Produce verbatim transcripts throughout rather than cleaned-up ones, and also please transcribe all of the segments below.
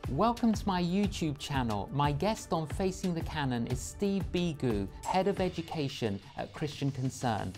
Welcome to my YouTube channel. My guest on Facing the Canon is Steve Beegoo, Head of Education at Christian Concern.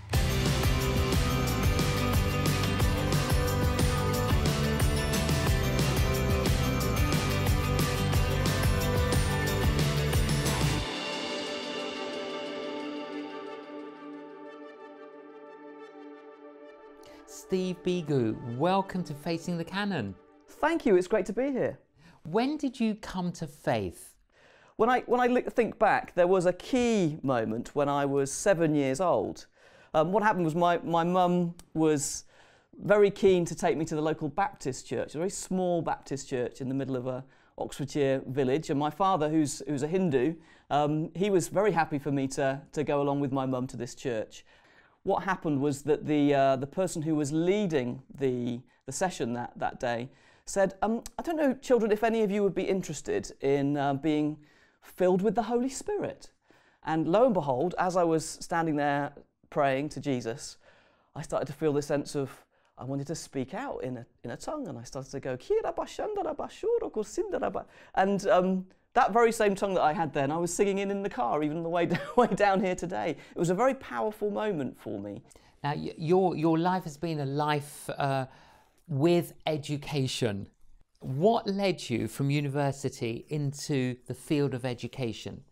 Steve Beegoo, welcome to Facing the Canon. Thank you, it's great to be here. When did you come to faith? When I, when I think back, there was a key moment when I was seven years old. Um, what happened was my, my mum was very keen to take me to the local Baptist church, a very small Baptist church in the middle of a Oxfordshire village. And my father, who's, who's a Hindu, um, he was very happy for me to, to go along with my mum to this church. What happened was that the, uh, the person who was leading the, the session that, that day said, um, I don't know, children, if any of you would be interested in uh, being filled with the Holy Spirit. And lo and behold, as I was standing there praying to Jesus, I started to feel this sense of, I wanted to speak out in a, in a tongue, and I started to go, and um, that very same tongue that I had then, I was singing in in the car, even on the way down, way down here today. It was a very powerful moment for me. Now, your, your life has been a life uh, with education. What led you from university into the field of education?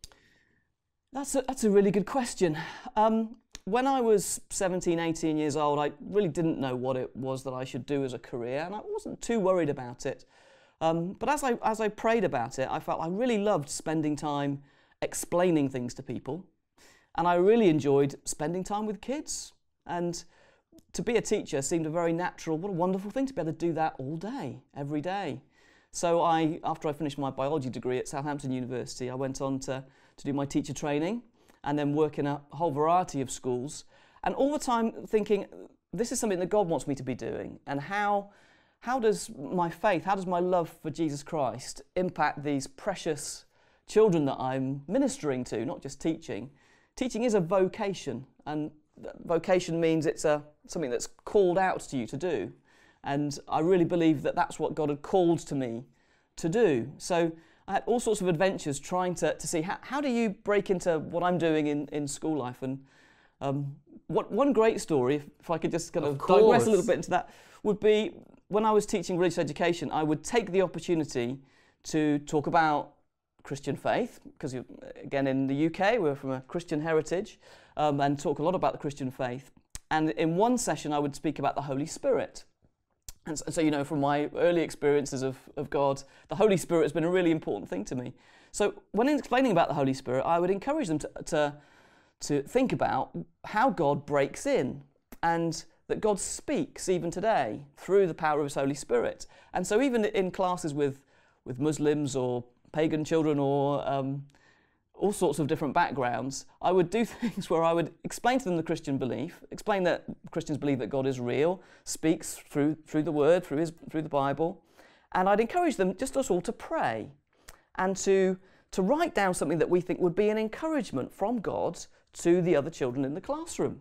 That's a, that's a really good question. Um, when I was seventeen, eighteen years old, I really didn't know what it was that I should do as a career, and I wasn't too worried about it. Um, but as I, as I prayed about it, I felt I really loved spending time explaining things to people, and I really enjoyed spending time with kids. And to be a teacher seemed a very natural, what a wonderful thing to be able to do that all day, every day. So I, after I finished my biology degree at Southampton University, I went on to, to do my teacher training and then work in a whole variety of schools. And all the time thinking, this is something that God wants me to be doing, and how How does my faith, how does my love for Jesus Christ impact these precious children that I'm ministering to, not just teaching? Teaching is a vocation, and vocation means it's a, something that's called out to you to do. And I really believe that that's what God had called to me to do. So I had all sorts of adventures trying to, to see how, how do you break into what I'm doing in, in school life. And um, what, one great story, if, if I could just kind of, of digress a little bit into that, would be when I was teaching religious education, I would take the opportunity to talk about Christian faith, because again in the U K we're from a Christian heritage, um, and talk a lot about the Christian faith. And in one session I would speak about the Holy Spirit. And so, so you know, from my early experiences of, of God, the Holy Spirit has been a really important thing to me. So when explaining about the Holy Spirit, I would encourage them to, to, to think about how God breaks in, and that God speaks even today through the power of His Holy Spirit. And so even in classes with, with Muslims or pagan children or um, all sorts of different backgrounds, I would do things where I would explain to them the Christian belief, explain that Christians believe that God is real, speaks through, through the Word, through, his, through the Bible, and I'd encourage them, just us all, to pray and to, to write down something that we think would be an encouragement from God to the other children in the classroom.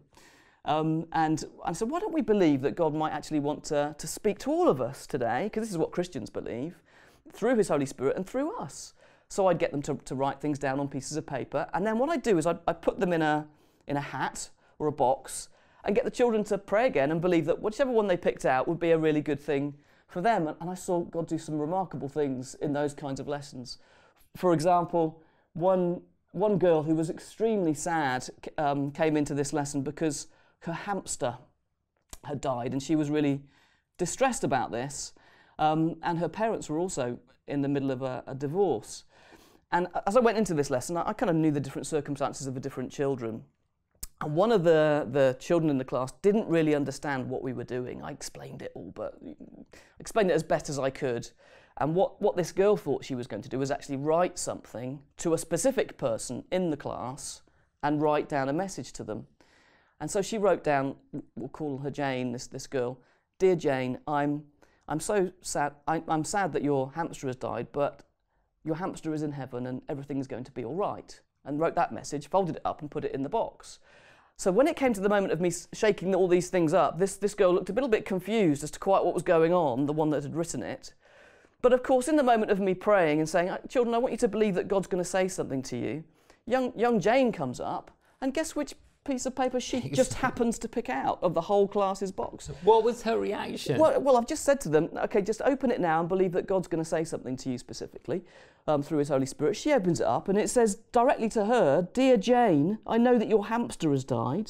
Um, and I said, why don't we believe that God might actually want to, to speak to all of us today, because this is what Christians believe, through His Holy Spirit and through us. So I'd get them to, to write things down on pieces of paper, and then what I'd do is I'd, I'd put them in a, in a hat or a box and get the children to pray again and believe that whichever one they picked out would be a really good thing for them. And, and I saw God do some remarkable things in those kinds of lessons. For example, one, one girl who was extremely sad um, came into this lesson because her hamster had died, and she was really distressed about this, um, and her parents were also in the middle of a, a divorce. And as I went into this lesson, I, I kind of knew the different circumstances of the different children, and one of the, the children in the class didn't really understand what we were doing. I explained it all, but explained it as best as I could, and what, what this girl thought she was going to do was actually write something to a specific person in the class and write down a message to them. And so she wrote down, we'll call her Jane, this, this girl, "Dear Jane, I'm, I'm so sad, I, I'm sad that your hamster has died, but your hamster is in heaven and everything is going to be all right." And wrote that message, folded it up and put it in the box. So when it came to the moment of me shaking all these things up, this, this girl looked a little bit confused as to quite what was going on, the one that had written it. But of course, in the moment of me praying and saying, children, I want you to believe that God's going to say something to you, young, young Jane comes up, and guess which piece of paper she just happens to pick out of the whole class's box. What was her reaction? Well, well, I've just said to them, okay, just open it now and believe that God's going to say something to you specifically um, through His Holy Spirit. She opens it up and it says directly to her, Dear Jane, I know that your hamster has died.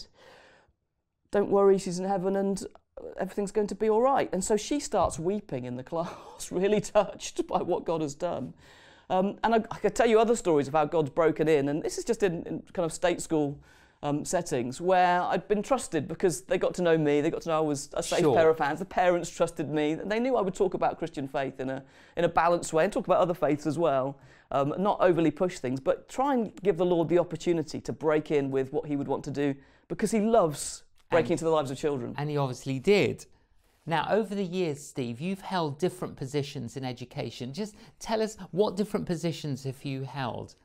Don't worry, she's in heaven and everything's going to be all right. And so she starts weeping in the class, really touched by what God has done. Um, and I, I could tell you other stories of how God's broken in, and this is just in, in kind of state school Um, settings where I'd been trusted because they got to know me, they got to know I was a safe Sure. pair of hands, the parents trusted me, they knew I would talk about Christian faith in a in a balanced way and talk about other faiths as well, um, not overly push things, but try and give the Lord the opportunity to break in with what He would want to do because He loves breaking and, into the lives of children. And He obviously did. Now, over the years, Steve, you've held different positions in education. Just tell us, what different positions have you held?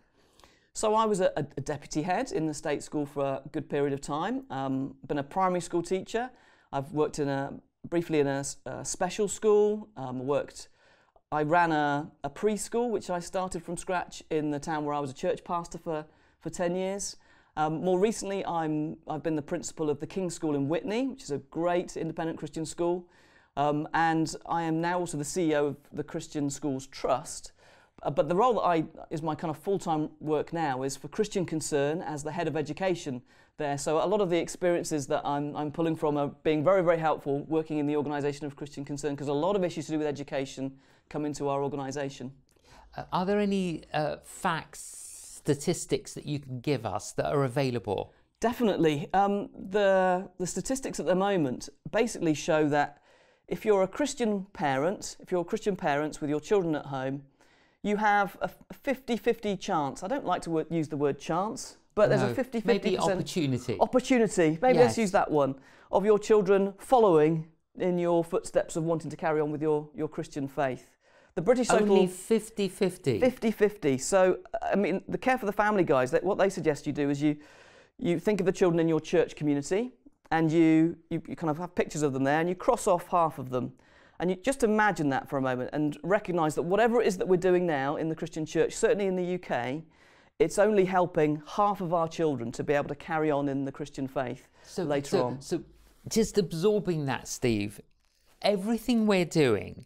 So I was a, a deputy head in the state school for a good period of time. Um, been a primary school teacher. I've worked in a briefly in a, a special school. Um, worked. I ran a, a preschool which I started from scratch in the town where I was a church pastor for for ten years. Um, more recently, I'm I've been the principal of the King's School in Witney, which is a great independent Christian school, um, and I am now also the C E O of the Christian Schools Trust. Uh, but the role that I is my kind of full-time work now is for Christian Concern as the head of education there. So a lot of the experiences that I'm, I'm pulling from are being very, very helpful working in the organisation of Christian Concern, because a lot of issues to do with education come into our organisation. Uh, are there any uh, facts, statistics that you can give us that are available? Definitely. Um, the, the statistics at the moment basically show that if you're a Christian parent, if you're Christian parents with your children at home, you have a fifty fifty chance. I don't like to use the word chance, but there's no, a fifty fifty maybe opportunity. Opportunity, maybe yes. let's use that one, of your children following in your footsteps of wanting to carry on with your, your Christian faith. The British Social... Only fifty fifty? fifty fifty. So, I mean, the Care for the Family guys, what they suggest you do is you, you think of the children in your church community and you, you, you kind of have pictures of them there and you cross off half of them. And you just imagine that for a moment and recognise that whatever it is that we're doing now in the Christian church, certainly in the U K, it's only helping half of our children to be able to carry on in the Christian faith so, later so, on. So just absorbing that, Steve, everything we're doing,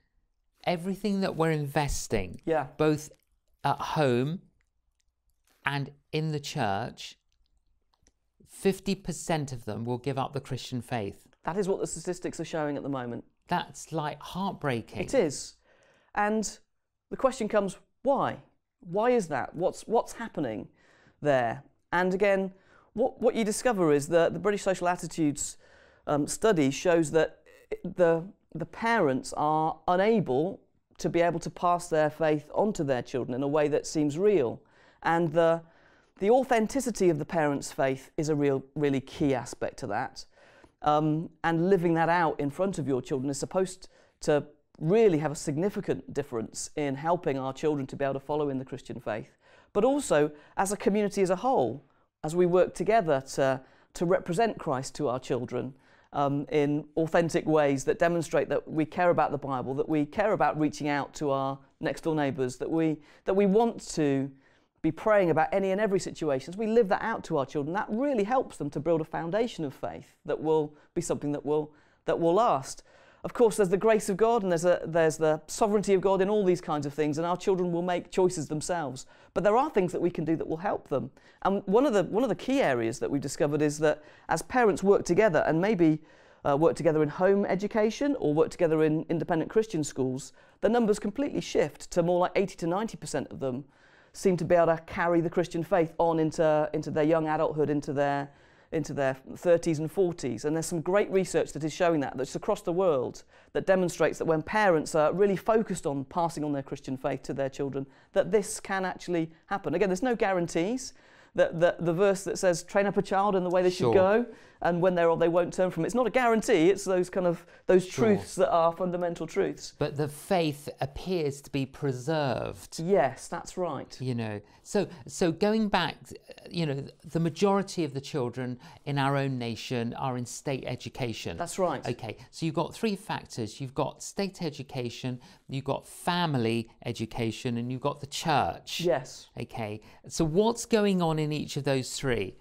everything that we're investing, yeah. both at home and in the church, fifty percent of them will give up the Christian faith. That is what the statistics are showing at the moment. That's like heartbreaking. It is. And the question comes, why? Why is that? What's what's happening there? And again, what, what you discover is that the British Social Attitudes um, study shows that the, the parents are unable to be able to pass their faith onto their children in a way that seems real. And the, the authenticity of the parents' faith is a real, really key aspect to that. Um, and living that out in front of your children is supposed to really have a significant difference in helping our children to be able to follow in the Christian faith. But also, as a community as a whole, as we work together to, to represent Christ to our children um, in authentic ways that demonstrate that we care about the Bible, that we care about reaching out to our next-door neighbours, that we, that we want to be praying about any and every situation. As we live that out to our children, that really helps them to build a foundation of faith that will be something that will that will last. Of course, there's the grace of God and there's a, there's the sovereignty of God in all these kinds of things, and our children will make choices themselves. But there are things that we can do that will help them. And one of the one of the key areas that we've discovered is that as parents work together and maybe uh, work together in home education or work together in independent Christian schools, the numbers completely shift to more like eighty to ninety percent of them seem to be able to carry the Christian faith on into, into their young adulthood, into their, into their thirties and forties. And there's some great research that is showing that, that's across the world, that demonstrates that when parents are really focused on passing on their Christian faith to their children, that this can actually happen. Again, there's no guarantees. The, the, the verse that says, train up a child in the way they Sure. should go, and when they're old they won't turn from it. It's not a guarantee, it's those kind of those Sure. truths that are fundamental truths. But the faith appears to be preserved. Yes, that's right. You know, so so going back, you know, the majority of the children in our own nation are in state education. That's right. Okay, so you've got three factors. You've got state education, you've got family education, and you've got the church. Yes. Okay, so what's going on in each of those three?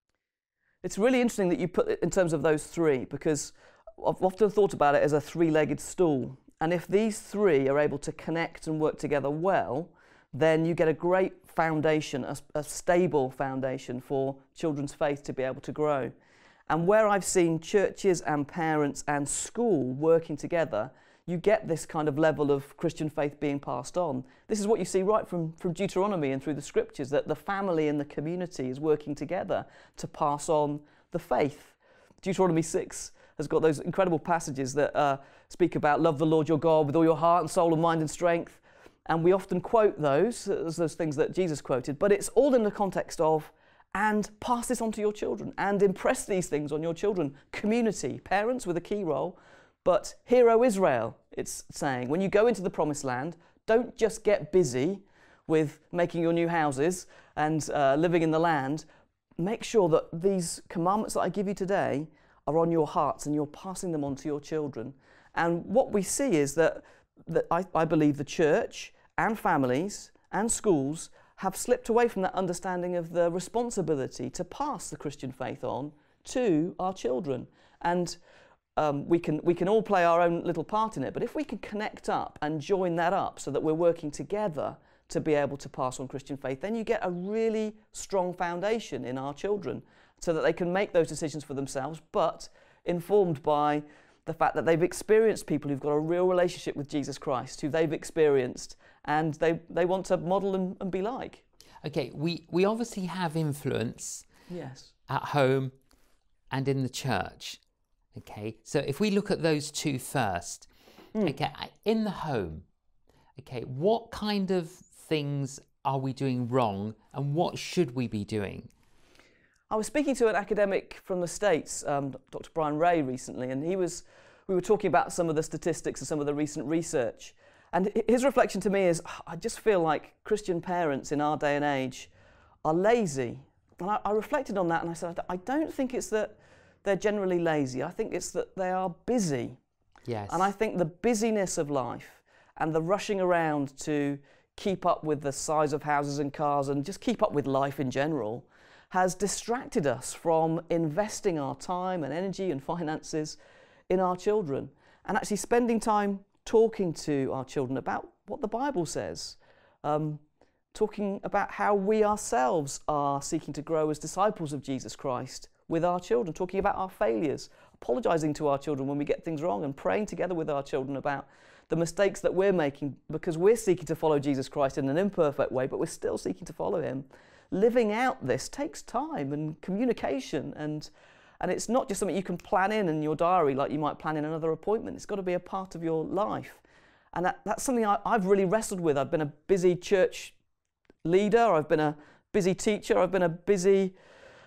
It's really interesting that you put it in terms of those three, because I've often thought about it as a three-legged stool. And if these three are able to connect and work together well, then you get a great foundation, a, a stable foundation for children's faith to be able to grow. And where I've seen churches and parents and school working together, you get this kind of level of Christian faith being passed on. This is what you see right from, from Deuteronomy and through the scriptures, that the family and the community is working together to pass on the faith. Deuteronomy six has got those incredible passages that uh, speak about love the Lord your God with all your heart and soul and mind and strength. And we often quote those as those things that Jesus quoted, but it's all in the context of, and pass this on to your children and impress these things on your children. Community, parents with a key role. But hear, O Israel, it's saying, when you go into the promised land, don't just get busy with making your new houses and uh, living in the land. Make sure that these commandments that I give you today are on your hearts and you're passing them on to your children. And what we see is that, that I, I believe the church and families and schools have slipped away from that understanding of the responsibility to pass the Christian faith on to our children. And Um, we can we can all play our own little part in it, but if we can connect up and join that up so that we're working together to be able to pass on Christian faith, then you get a really strong foundation in our children so that they can make those decisions for themselves, but informed by the fact that they've experienced people who've got a real relationship with Jesus Christ, who they've experienced, and they, they want to model and, and be like. Okay, we, we obviously have influence Yes. at home and in the church. Okay, so if we look at those two first, mm. okay, in the home, okay, what kind of things are we doing wrong and what should we be doing? I was speaking to an academic from the States, um, Doctor Brian Ray, recently, and he was, we were talking about some of the statistics and some of the recent research. And his reflection to me is, I just feel like Christian parents in our day and age are lazy. And I, I reflected on that and I said, I don't think it's that they're generally lazy. I think it's that they are busy. Yes. And I think the busyness of life and the rushing around to keep up with the size of houses and cars and just keep up with life in general has distracted us from investing our time and energy and finances in our children and actually spending time talking to our children about what the Bible says, um, talking about how we ourselves are seeking to grow as disciples of Jesus Christ with our children, talking about our failures, apologising to our children when we get things wrong and praying together with our children about the mistakes that we're making because we're seeking to follow Jesus Christ in an imperfect way, but we're still seeking to follow him. Living out this takes time and communication, and and it's not just something you can plan in in your diary like you might plan in another appointment. It's got to be a part of your life. And that, that's something I, I've really wrestled with. I've been a busy church leader, I've been a busy teacher, I've been a busy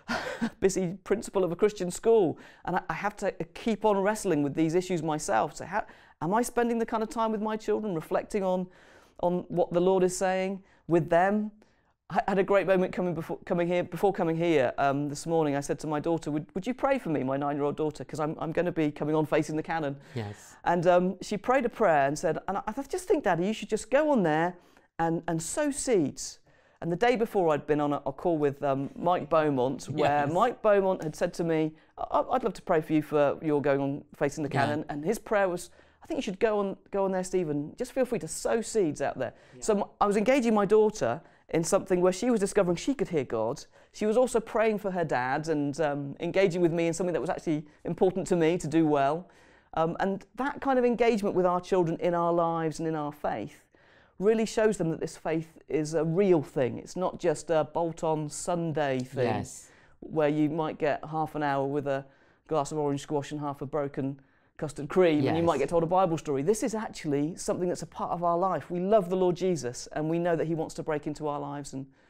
busy principal of a Christian school, and I, I have to keep on wrestling with these issues myself. So how am I spending the kind of time with my children, reflecting on on what the Lord is saying with them? I had a great moment coming before coming here. Before coming here um, this morning, I said to my daughter, "Would would you pray for me, my nine-year-old daughter, because I'm I'm going to be coming on facing the Canon." Yes. And um, she prayed a prayer and said, "And I, I just think, Daddy, you should just go on there and and sow seeds." And the day before, I'd been on a, a call with um, Mike Beaumont, where Yes. Mike Beaumont had said to me, I- "I'd love to pray for you for your going on facing the Canon." Yeah. And his prayer was, "I think you should go on go on there, Stephen. Just feel free to sow seeds out there." Yeah. So m- I was engaging my daughter in something where she was discovering she could hear God. She was also praying for her dad and um, engaging with me in something that was actually important to me to do well. Um, and that kind of engagement with our children in our lives and in our faith really shows them that this faith is a real thing. It's not just a bolt-on Sunday thing. Yes. Where you might get half an hour with a glass of orange squash and half a broken custard cream, Yes. and you might get told a Bible story. This is actually something that's a part of our life. We love the Lord Jesus, and we know that he wants to break into our lives and,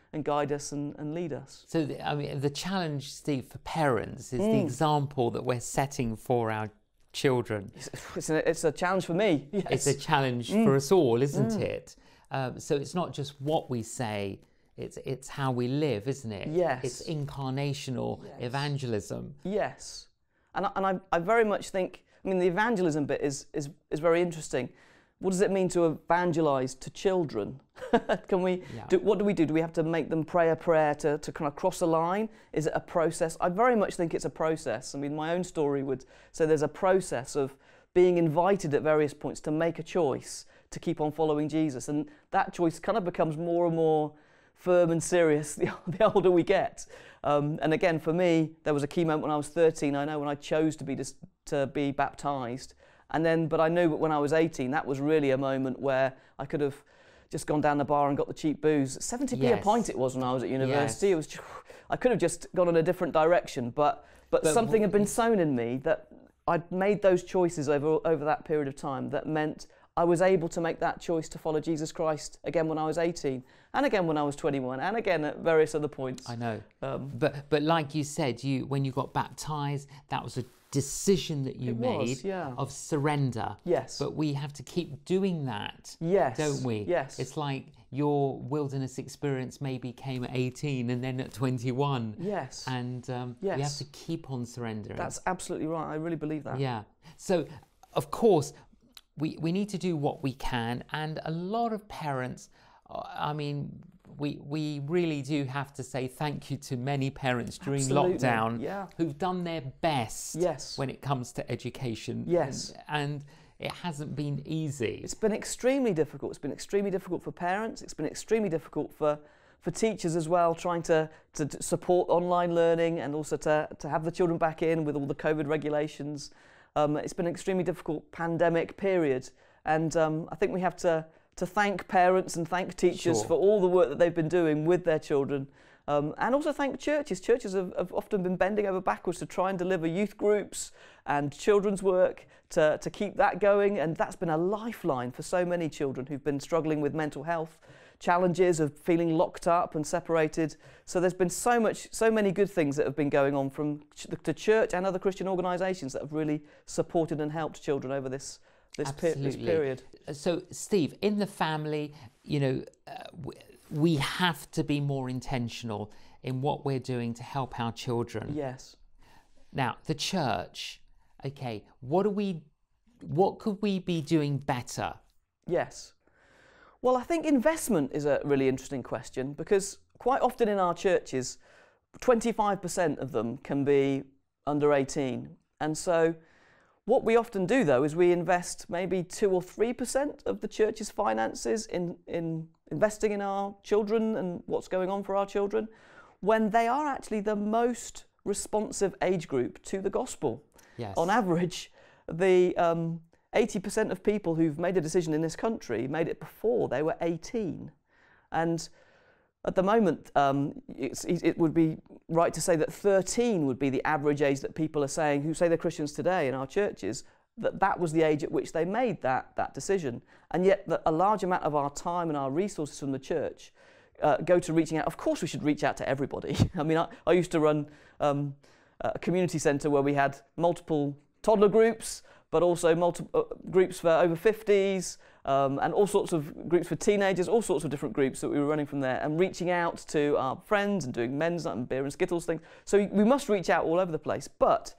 and guide us and, and lead us. So, the, I mean, the challenge, Steve, for parents is Mm. the example that we're setting for our children. It's, it's, a, it's a challenge for me. Yes. It's a challenge Mm. for us all, isn't Mm. it? Um, so it's not just what we say, it's it's how we live, isn't it? Yes. It's incarnational Yes. evangelism. Yes. And, I, and I, I very much think, I mean, the evangelism bit is, is, is very interesting. What does it mean to evangelize to children? Can we, Yeah. do, what do we do? Do we have to make them pray a prayer to, to kind of cross a line? Is it a process? I very much think it's a process. I mean, my own story would say there's a process of being invited at various points to make a choice to keep on following Jesus. And that choice kind of becomes more and more firm and serious the, the older we get. Um, and again, for me, there was a key moment when I was thirteen, I know, when I chose to be, dis- to be baptised. And then, but I knew that when I was eighteen, that was really a moment where I could have just gone down the bar and got the cheap booze. seventy p Yes. a pint it was when I was at university. Yes. It was, just, I could have just gone in a different direction, but, but, But something w- had been sown in me that I'd made those choices over, over that period of time that meant I was able to make that choice to follow Jesus Christ again when I was eighteen, and again when I was twenty-one, and again at various other points. I know. Um, But but like you said, you when you got baptized, that was a decision that you It made was, yeah. of surrender. Yes. But we have to keep doing that, Yes. don't we? Yes. It's like your wilderness experience maybe came at eighteen and then at twenty-one. Yes. And um, we have Yes. to keep on surrendering. That's absolutely right. I really believe that. Yeah. So, of course, we, we need to do what we can. And a lot of parents, uh, I mean, we, we really do have to say thank you to many parents during Absolutely, lockdown yeah. who've done their best Yes. when it comes to education. Yes. And, and it hasn't been easy. It's been extremely difficult. It's been extremely difficult for parents. It's been extremely difficult for, for teachers as well, trying to, to d- support online learning and also to, to have the children back in with all the COVID regulations. Um, it's been an extremely difficult pandemic period. And um, I think we have to, to thank parents and thank teachers Sure. for all the work that they've been doing with their children. Um, and also thank churches. Churches have, have often been bending over backwards to try and deliver youth groups and children's work to, to keep that going. And that's been a lifeline for so many children who've been struggling with mental health challenges, of feeling locked up and separated. So there's been so much, so many good things that have been going on from ch- the church and other Christian organisations that have really supported and helped children over this this, per- this Absolutely. period. So, Steve, in the family, you know, uh, w- we have to be more intentional in what we're doing to help our children. Yes. Now, the church, okay, what do we, what could we be doing better? Yes. Well, I think investment is a really interesting question because quite often in our churches, twenty-five percent of them can be under eighteen. And so what we often do, though, is we invest maybe two or three percent of the church's finances in, in investing in our children and what's going on for our children, when they are actually the most responsive age group to the gospel. Yes. On average, the um, eighty percent of people who've made a decision in this country made it before they were eighteen. And at the moment, um, it's, it would be right to say that thirteen would be the average age that people are saying, who say they're Christians today in our churches, that that was the age at which they made that, that decision. And yet that a large amount of our time and our resources from the church uh, go to reaching out. Of course we should reach out to everybody. I mean, I, I used to run um, a community centre where we had multiple toddler groups, but also multiple uh, groups for over fifties, um, and all sorts of groups for teenagers, all sorts of different groups that we were running from there, and reaching out to our friends and doing men's night and beer and Skittles things. So we must reach out all over the place. But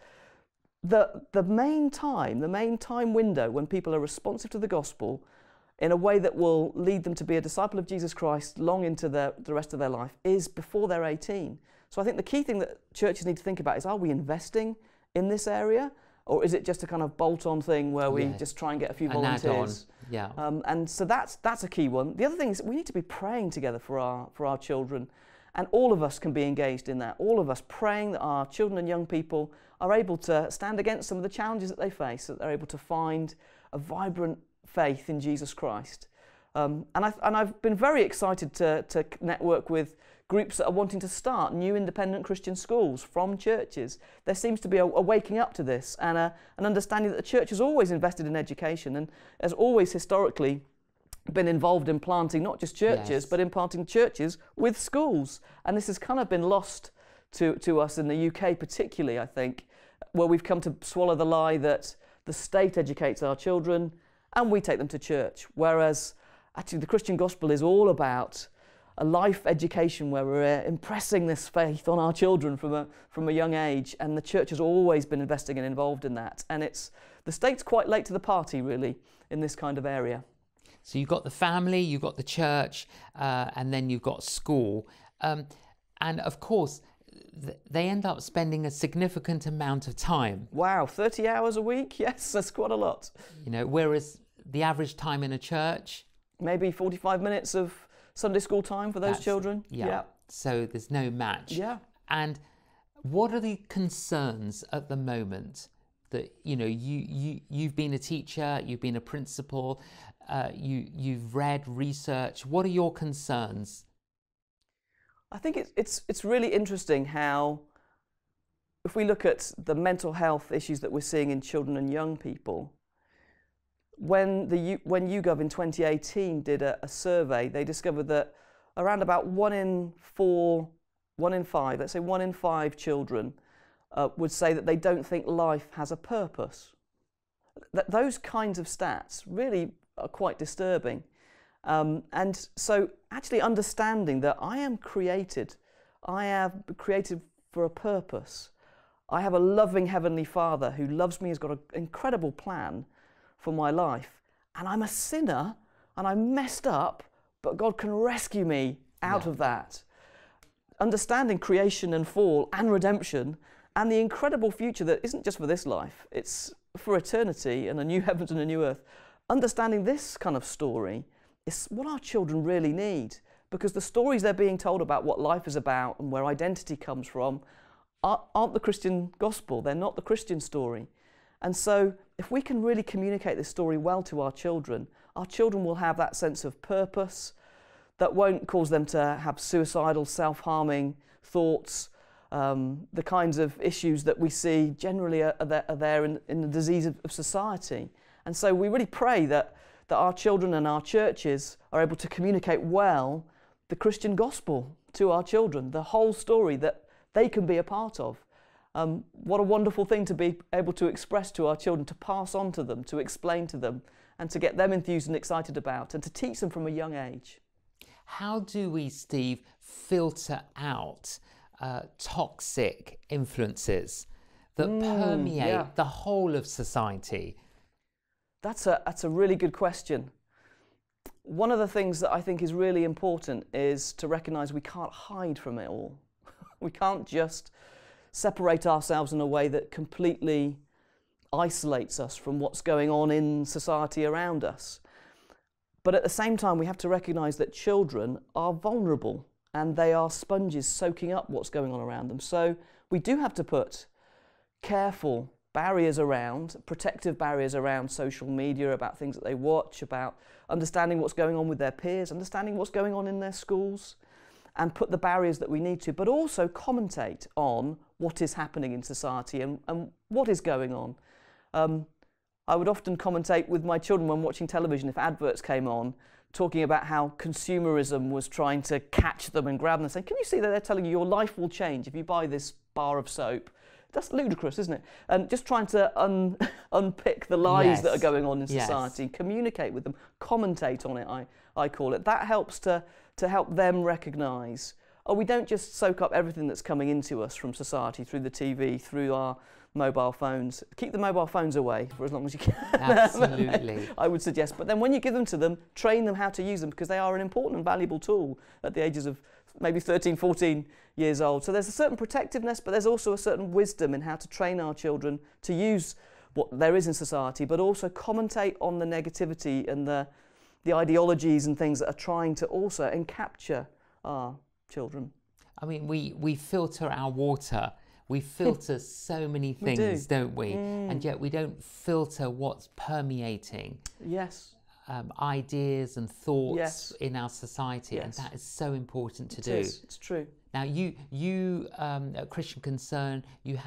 the the main time, the main time window when people are responsive to the gospel in a way that will lead them to be a disciple of Jesus Christ long into their, the rest of their life is before they're eighteen. So I think the key thing that churches need to think about is, are we investing in this area? Or is it just a kind of bolt-on thing where we Yeah. just try and get a few An volunteers? add-on, yeah. Um, and so that's that's a key one. The other thing is we need to be praying together for our for our children, and all of us can be engaged in that. All of us praying that our children and young people are able to stand against some of the challenges that they face, that they're able to find a vibrant faith in Jesus Christ. Um, and I've and I've been very excited to to network with groups that are wanting to start new independent Christian schools from churches. There seems to be a, a waking up to this and a, an understanding that the church has always invested in education and has always historically been involved in planting not just churches, Yes. but in planting churches with schools. And this has kind of been lost to, to us in the U K particularly, I think, where we've come to swallow the lie that the state educates our children and we take them to church. Whereas actually the Christian gospel is all about a life education where we're impressing this faith on our children from a, from a young age. And the church has always been investing and involved in that. And it's the state's quite late to the party, really, in this kind of area. So you've got the family, you've got the church, uh, and then you've got school. Um, and of course, th- they end up spending a significant amount of time. Wow, thirty hours a week? Yes, that's quite a lot. You know, whereas the average time in a church, Maybe forty-five minutes of Sunday school time for those That's- children? yeah. Yeah. So there's no match. Yeah. And what are the concerns at the moment that, you know, you, you, you've been a teacher, you've been a principal, uh, you, you've read research. What are your concerns? I think it's, it's, it's really interesting how, if we look at the mental health issues that we're seeing in children and young people, when, the, U- when YouGov in twenty eighteen did a, a survey, they discovered that around about one in four, one in five, let's say one in five children uh, would say that they don't think life has a purpose. Th- those kinds of stats really are quite disturbing. Um, and so actually understanding that I am created, I am created for a purpose. I have a loving Heavenly Father who loves me, has got an incredible plan for my life. And I'm a sinner and I'm messed up, but God can rescue me out Yeah. of that. Understanding creation and fall and redemption and the incredible future that isn't just for this life, it's for eternity and a new heavens and a new earth. Understanding this kind of story is what our children really need, because the stories they're being told about what life is about and where identity comes from aren't the Christian gospel. They're not the Christian story. And so if we can really communicate this story well to our children, our children will have that sense of purpose that won't cause them to have suicidal, self-harming thoughts, um, the kinds of issues that we see generally are, are there, are there in, in the disease of, of society. And so we really pray that, that our children and our churches are able to communicate well the Christian gospel to our children, the whole story that they can be a part of. Um, what a wonderful thing to be able to express to our children, to pass on to them, to explain to them, and to get them enthused and excited about, and to teach them from a young age. How do we, Steve, filter out uh, toxic influences that Mm, permeate yeah. the whole of society? That's a, that's a really good question. One of the things that I think is really important is to recognise we can't hide from it all. We can't just separate ourselves in a way that completely isolates us from what's going on in society around us. But at the same time, we have to recognise that children are vulnerable and they are sponges soaking up what's going on around them. So we do have to put careful barriers around, protective barriers around social media, about things that they watch, about understanding what's going on with their peers, understanding what's going on in their schools, and put the barriers that we need to, but also commentate on what is happening in society and, and what is going on. Um, I would often commentate with my children when watching television if adverts came on, talking about how consumerism was trying to catch them and grab them and saying, can you see that they're telling you your life will change if you buy this bar of soap? That's ludicrous, isn't it? And just trying to un unpick the lies Yes. that are going on in Yes. society, communicate with them, commentate on it, I, I call it. That helps to, to help them recognise, oh, we don't just soak up everything that's coming into us from society, through the T V, through our mobile phones. Keep the mobile phones away for as long as you can. Absolutely. I would suggest. But then when you give them to them, train them how to use them, because they are an important and valuable tool at the ages of maybe thirteen, fourteen years old. So there's a certain protectiveness, but there's also a certain wisdom in how to train our children to use what there is in society, but also commentate on the negativity and the, the ideologies and things that are trying to also encapture our children. I mean, we, we filter our water. We filter so many We things, do. don't we? Mm. And yet we don't filter what's permeating Yes. um, ideas and thoughts Yes. in our society. Yes. And that is so important to It do. is. It's true. Now, you, you um, at Christian Concern, you have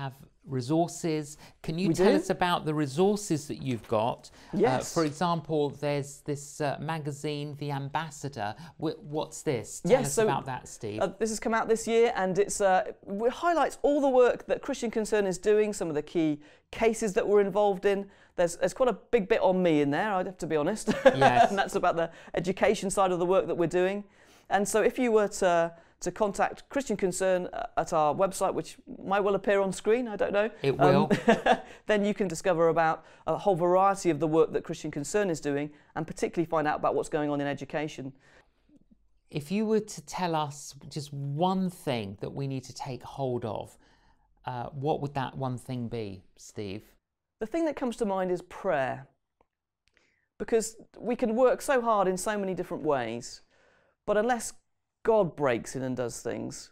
resources. Can you We tell do. us about the resources that you've got? Yes. Uh, for example, there's this uh, magazine, The Ambassador. Wh- what's this? Tell Yes, us so, about that, Steve. Uh, this has come out this year, and it's uh, it highlights all the work that Christian Concern is doing, some of the key cases that we're involved in. There's, there's quite a big bit on me in there, I'd have to be honest. Yes. And that's about the education side of the work that we're doing. And so if you were to, to contact Christian Concern at our website, which might well appear on screen, I don't know. It will. Um, then you can discover about a whole variety of the work that Christian Concern is doing, and particularly find out about what's going on in education. If you were to tell us just one thing that we need to take hold of, uh, what would that one thing be, Steve? The thing that comes to mind is prayer. Because we can work so hard in so many different ways, but unless God breaks in and does things,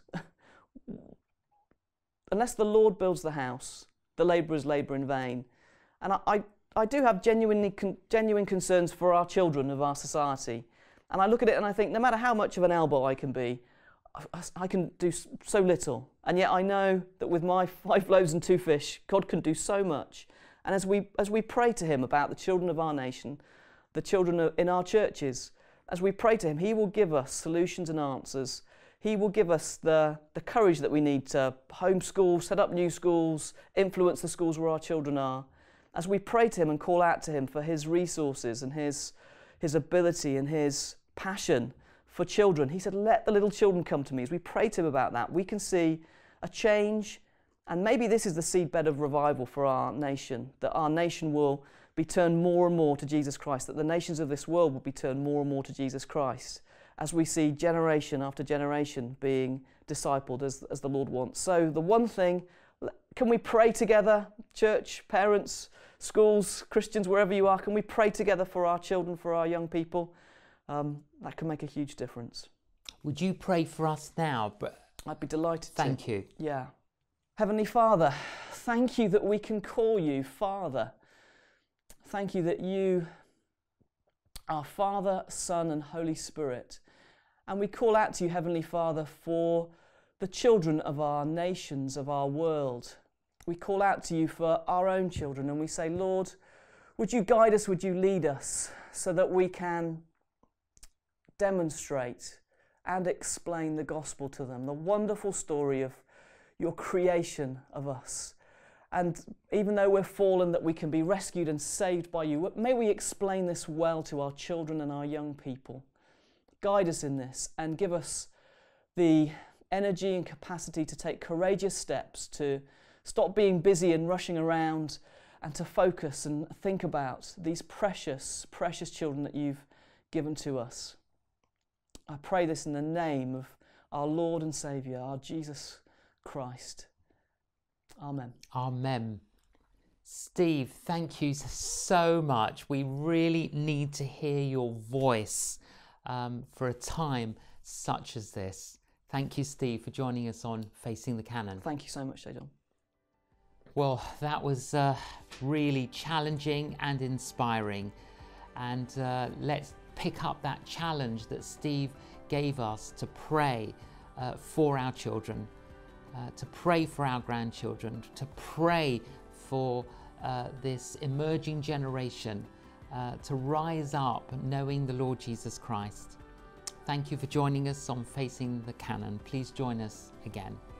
unless the Lord builds the house, the labourers labour in vain. And I, I, I do have genuinely con genuine concerns for our children of our society. And I look at it and I think, no matter how much of an elbow I can be, I, I can do so little. And yet I know that with my five loaves and two fish, God can do so much. And as we, as we pray to him about the children of our nation, the children in our churches, as we pray to him, he will give us solutions and answers. He will give us the, the courage that we need to homeschool, set up new schools, influence the schools where our children are. As we pray to him and call out to him for his resources and his, his ability and his passion for children, he said, let the little children come to me. As we pray to him about that, we can see a change. And maybe this is the seedbed of revival for our nation, that our nation will be turned more and more to Jesus Christ, that the nations of this world will be turned more and more to Jesus Christ, as we see generation after generation being discipled as, as the Lord wants. So the one thing, can we pray together, church, parents, schools, Christians, wherever you are, can we pray together for our children, for our young people? Um, that can make a huge difference. Would you pray for us now? But I'd be delighted to. thank you. Yeah. Heavenly Father, thank you that we can call you Father. Thank you that you are Father, Son, and Holy Spirit. And we call out to you, Heavenly Father, for the children of our nations, of our world. We call out to you for our own children, and we say, Lord, would you guide us, would you lead us, so that we can demonstrate and explain the gospel to them, the wonderful story of your creation of us. And even though we're fallen, that we can be rescued and saved by you. May we explain this well to our children and our young people. Guide us in this and give us the energy and capacity to take courageous steps, to stop being busy and rushing around, and to focus and think about these precious, precious children that you've given to us. I pray this in the name of our Lord and Saviour, our Jesus Christ. Amen. Amen. Steve, thank you so much. We really need to hear your voice um, for a time such as this. Thank you, Steve, for joining us on Facing the Canon. Thank you so much, J.John. Well, that was uh, really challenging and inspiring. And uh, let's pick up that challenge that Steve gave us to pray uh, for our children. Uh, to pray for our grandchildren, to pray for uh, this emerging generation uh, to rise up knowing the Lord Jesus Christ. Thank you for joining us on Facing the Canon. Please join us again.